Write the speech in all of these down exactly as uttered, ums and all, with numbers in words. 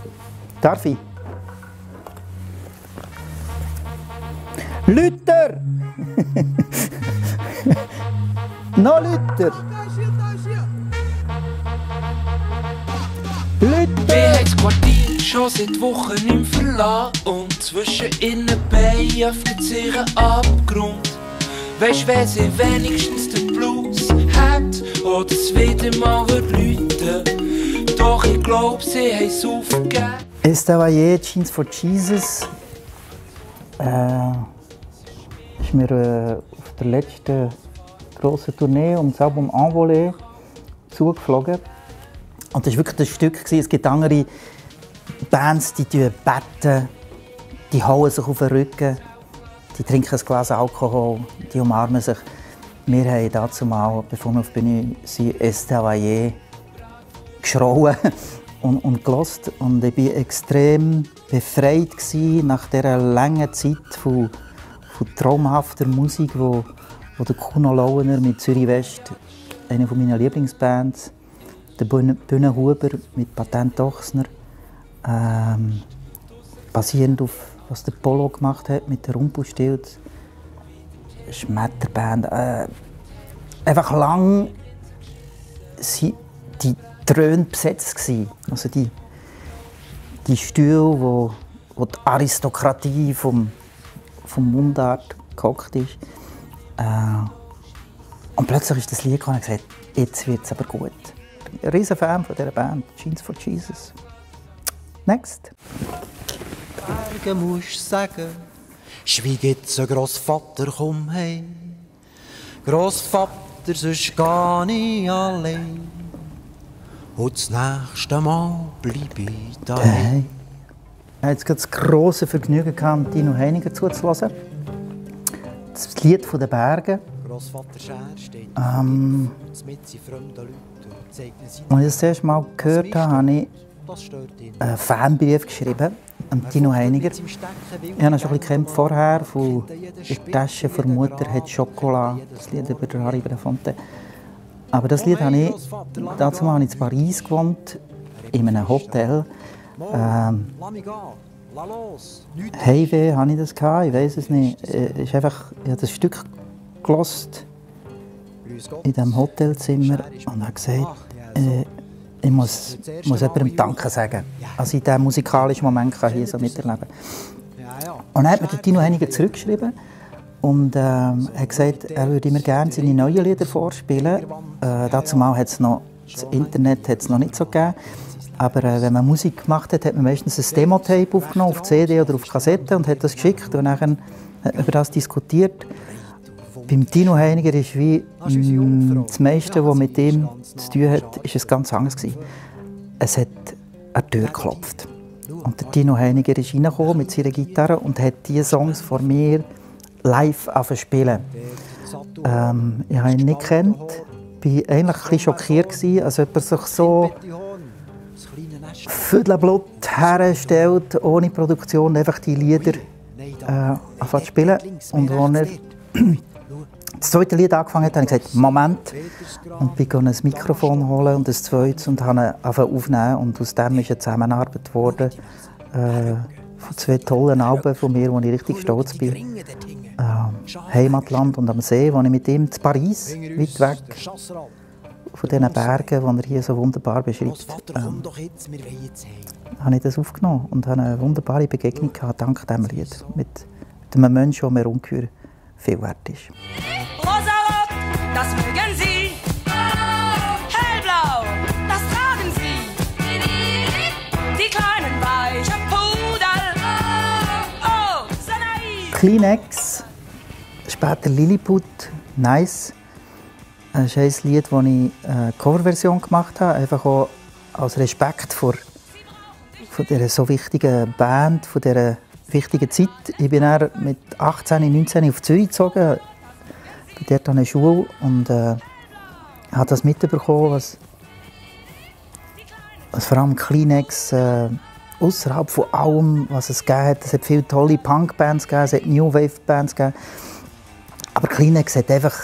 Darf ich? Luther! Noch Luther! Luther! Wir haben das Quartier schon seit Wochen im Verlassen und zwischen innen Beinen öffnet sich ein Abgrund. Weisst, wer sie wenigstens den Blues hat oder es wieder mal wird läuten. Doch ich glaub, sie haben es aufgegeben. Estava je Jeans for Jesus. Äh, ist mir äh, auf der letzten grossen Tournee um das Album Envolé zugeflogen. Und das war wirklich das Stück. Es gibt andere Bands, die beten, die hauen sich auf den Rücken, die trinken ein Glas Alkohol, die umarmen sich. Wir haben dazu mal, bevor wir auf die Bühne sind, Estava je geschrauen und, und gehört. Und ich war extrem befreit nach dieser langen Zeit von, von traumhafter Musik, wo, wo der Kuno Lauener mit Zürich West, eine meiner Lieblingsbands, der Bühnenhuber mit Patent Ochsner, ähm, basierend auf was der Polo gemacht hat mit der Rumpelstilz, Schmetterband. Äh, einfach lang waren die Throne besetzt gewesen. Also die, die Stühle, wo, wo die Aristokratie vom, vom Mundart gehockt ist. Äh, und plötzlich ist das Lied gekommen und gesagt, jetzt wird es aber gut. Ich bin ein riesen Fan von dieser Band, Jeans for Jesus. Next. Berge musst sagen, schweig jetzt, Grossvater, komm heim. Grossvater, sonst geh ich allein. Und das nächste Mal bleib ich daheim. Hey. Ich hatte jetzt das grosse Vergnügen, Tino Heiniger zuzuhören. Das Lied von den Bergen. Grossvater Schär steht ähm, mit fremden Leuten und zeigt ihnen. Als ich das erste Mal gehört habe, habe ich einen Fanbrief geschrieben an Tino Heiniger. Ich habe ihn schon ein bisschen vorher von der Tasche der Mutter hat Schokolade, das Lied über der Harry Belafonte. Aber das Lied habe ich, dazu habe ich in Paris gewohnt, in einem Hotel. Ähm, Heimweh habe ich das gehabt, ich weiß es nicht. Ich, ist einfach, ich habe das Stück gehört in diesem Hotelzimmer und habe gesagt, äh, ich muss, muss jemandem Danke sagen. Also in diesem musikalischen Moment kann ich hier so miterleben. Und dann hat mir der Tino Heiniger zurückgeschrieben und äh, hat gesagt, er würde mir gerne seine neuen Lieder vorspielen. Äh, dazu mal hat es noch, das Internet hat es noch nicht so gegeben. Aber äh, wenn man Musik gemacht hat, hat man meistens ein Demo-Tape aufgenommen, auf C D oder auf Kassette und hat das geschickt und dann hat man über das diskutiert. Beim Tino Heiniger ist wie mh, das meiste, was mit ihm zu tun hat, ist es ganz anders gewesen. Es hat an die Tür geklopft. Und der Tino Heiniger ist reingekommen mit seiner Gitarre und hat diese Songs vor mir live spielen. Ähm, ich habe ihn nicht gekannt, war eigentlich ein bisschen schockiert gewesen, als jemand sich so Viertelblut herstellt, ohne Produktion, einfach die Lieder äh, zu spielen. Und als er das zweite Lied angefangen hat, habe ich gesagt, Moment, und bin ein Mikrofon holen und ein zweites und habe aufnehmen. Und aus dem ist eine Zusammenarbeit geworden äh, von zwei tollen Alben von mir, wo ich richtig stolz bin. Äh, Heimatland und am See, wo ich mit ihm in Paris, weit weg, von diesen Bergen, die er hier so wunderbar beschreibt, ähm, habe ich das aufgenommen und habe eine wunderbare Begegnung gehabt, dank diesem Lied, mit, mit einem Menschen, der mir ungeheuer viel wert ist. Rosarot, das mögen Sie. Hellblau, das tragen Sie. Die kleinen weichen Pudel. Oh, so naiv. Kleenex, später Lilliput, nice. Das ist ein Lied, das ich eine Coverversion gemacht habe, einfach auch als Respekt vor, vor dieser so wichtigen Band, vor dieser wichtigen Zeit. Ich bin dann mit achtzehn, neunzehn auf Zürich gezogen, bin dort an der Schule und äh, habe das mitbekommen, was, was vor allem Kleenex äh, außerhalb von allem, was es gegeben hat. Es hat viele tolle Punk-Bands gegeben, es hat New Wave-Bands gegeben, aber Kleenex hat einfach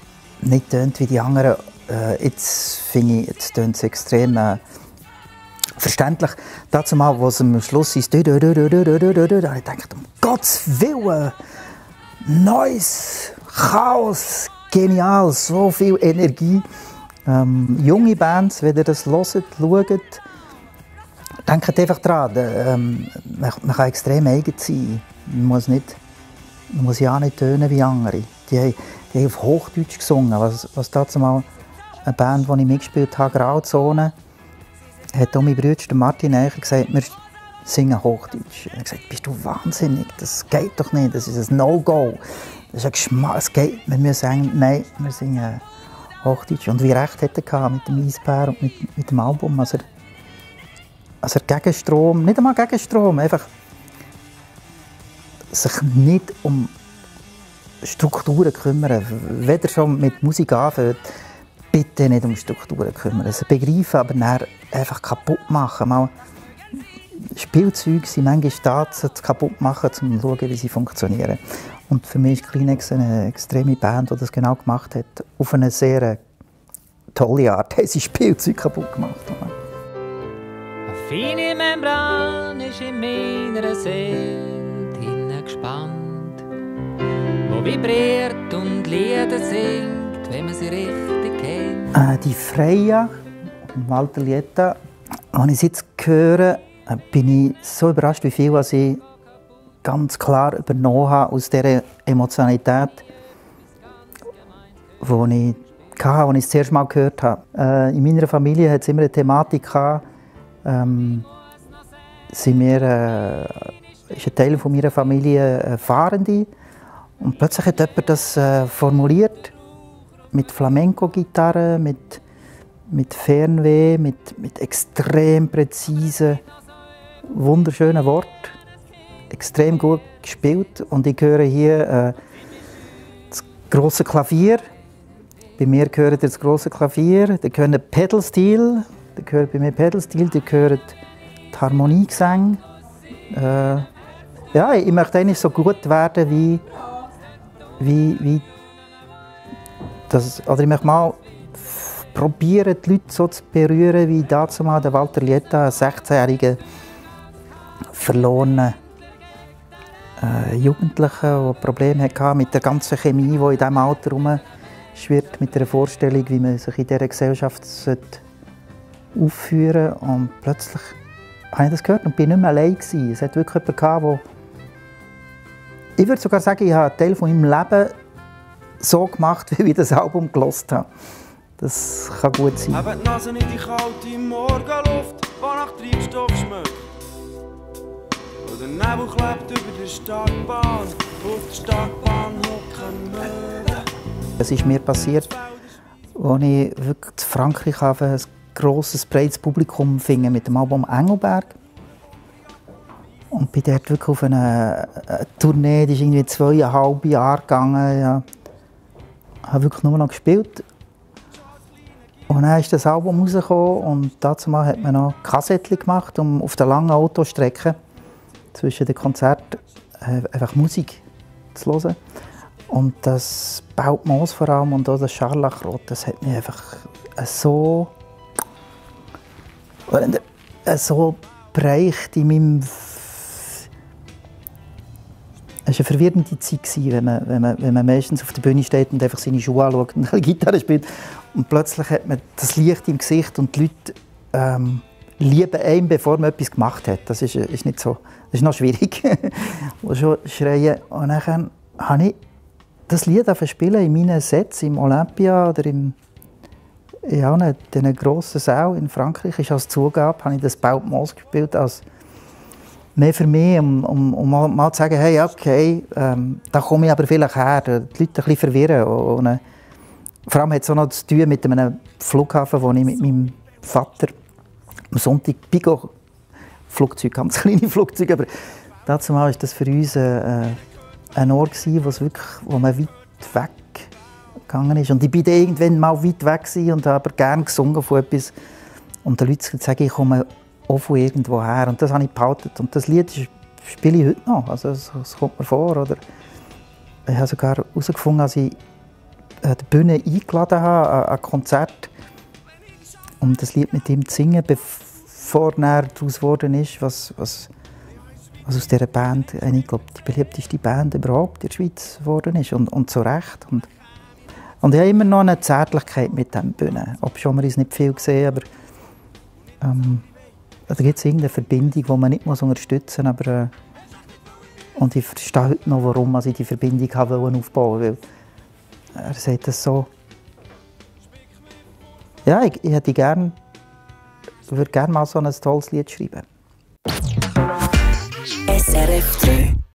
nicht tönt wie die anderen. Äh, jetzt finde ich, jetzt tönt es extrem äh, verständlich, dazu mal, wo es am Schluss ist, da habe ich gedacht, um Gottes Willen, neues Chaos, genial, so viel Energie. Ähm, junge Bands, wenn ihr das hört, schaut, denkt einfach daran, ähm, man, man kann extrem eigen sein. Man muss, nicht, man muss ja nicht tönen wie andere. Die haben, die haben auf Hochdeutsch gesungen, was, was dazu mal eine Band, die ich mitgespielt habe, Grauzone, hat auch mein Bruder Martin Eicher gesagt, wir singen Hochdeutsch. Er hat gesagt, bist du wahnsinnig, das geht doch nicht, das ist ein No-Go. Das ist ein Geschmack, es geht, wir müssen sagen, nein, wir singen Hochdeutsch. Und wie recht hat er mit dem Eisbär und mit, mit dem Album, also er, also er gegen Strom, nicht einmal gegen Strom, einfach sich nicht um Strukturen kümmern. Wenn er schon mit Musik anfängt, bitte nicht um Strukturen kümmern. Also begreifen, aber dann einfach kaputt machen. Mal Spielzeuge sind manchmal da, zu kaputt machen, um zu schauen, wie sie funktionieren. Und für mich ist Kleenex eine extreme Band, die das genau gemacht hat. Auf eine sehr tolle Art haben sie Spielzeug kaputt gemacht. Eine feine Membran ist in meiner Seele hineingespannt, wo vibriert und Lieder singt, wenn man sie richtig kennt. Äh, die Freya, Walter Lieta, als ich sie jetzt höre, bin ich so überrascht, wie viel ich ganz klar übernommen habe aus dieser Emotionalität, die ich hatte, als ich es das erste Mal gehört habe. Äh, in meiner Familie hat es immer eine Thematik gehabt, ähm, sind wir, äh, ist ein Teil von meiner Familie äh, Fahrende. Und plötzlich hat jemand das äh, formuliert, mit Flamenco-Gitarre, mit, mit Fernweh, mit, mit extrem präzisen, wunderschönen Worten. Extrem gut gespielt. Und ich höre hier äh, das grosse Klavier. Bei mir gehört das grosse Klavier, da gehört Pedalstil, da gehört bei mir Pedalstil, da gehört die Harmoniegesänge. Äh, ja, ich möchte eigentlich so gut werden wie, wie, wie das, oder ich möchte mal probieren, die Leute so zu berühren, wie dazu mal der Walter Lieta, ein sechzehnjähriger verlorener äh, Jugendlicher, der Probleme hatte mit der ganzen Chemie, die in diesem Alter herumschwirrt, mit der Vorstellung, wie man sich in dieser Gesellschaft aufführen sollte. Und plötzlich habe ich das gehört und bin nicht mehr allein gewesen. Es hat wirklich jemanden gehabt, der, ich würde sogar sagen, ich habe einen Teil von meinem Leben so gemacht, wie ich das Album gehört habe. Das kann gut sein. Habe die Nase in die kalte Morgenluft, die nach Treibstoff schmeckt. Und der Nebel klebt über der Startbahn, auf der Startbahn hocken Möwen. Es ist mir passiert, als ich wirklich in Frankreich ein grosses, breites Publikum fing mit dem Album Engelberg. Und bin dort wirklich auf eine, eine Tournee, die ist irgendwie zweieinhalb Jahre gegangen. Ja. Ich habe wirklich nur noch gespielt. Und dann ist das Album rausgekommen und dazu hat man noch Kassettchen gemacht, um auf der langen Autostrecke zwischen den Konzerten äh, einfach Musik zu hören. Und das Baut Moos vor allem und auch das Scharlachrot, das hat mich einfach so, äh, so bereicht in meinem. Es war eine verwirrende Zeit, wenn man, wenn, man, wenn man meistens auf der Bühne steht und einfach seine Schuhe anschaut und eine Gitarre spielt. Und plötzlich hat man das Licht im Gesicht und die Leute ähm, lieben einen, bevor man etwas gemacht hat. Das ist, ist nicht so, das ist noch schwierig. Und schon schreien. Und dann habe ich das Lied spielen in meinen Sets im Olympia oder im, ja, in diesen grossen Saal in Frankreich. Ist als Zugabe habe ich das Baut Moos gespielt. Als mehr für mich, um, um, um mal, mal zu sagen, hey, okay, ähm, da komme ich aber vielleicht her, die Leute ein bisschen verwirren. Und, und, vor allem hat es auch noch zu tun mit einem Flughafen, wo ich mit meinem Vater am Sonntag Bigo-Flugzeug, ganz kleine Flugzeuge, aber dazu war das für uns äh, ein Ort, wo, es wirklich, wo man weit weg gegangen ist. Und ich war irgendwann mal weit weg und habe aber gerne gesungen von etwas. Und den Leuten sagen, ich komme auch von irgendwo her. Und das habe ich behalten. Und das Lied spiele ich heute noch. Also, das kommt mir vor. Oder ich habe sogar herausgefunden, als ich die Bühne eingeladen habe, an ein Konzert, um das Lied mit ihm zu singen, vorher daraus geworden ist, was, was, was aus dieser Band, ich glaube, die beliebteste Band überhaupt in der Schweiz geworden ist. Und, und zu Recht. Und, und ich habe immer noch eine Zärtlichkeit mit diesem Bühnen. Ob schon wir uns nicht viel sehen, aber ähm, da gibt es irgendeine Verbindung, die man nicht muss unterstützen muss. Aber, äh, und ich verstehe heute noch, warum ich die Verbindung habe aufbauen wollte. Er sagt das so. Ja, ich, ich hätte gern, würde gerne mal so ein tolles Lied schreiben. S R F drei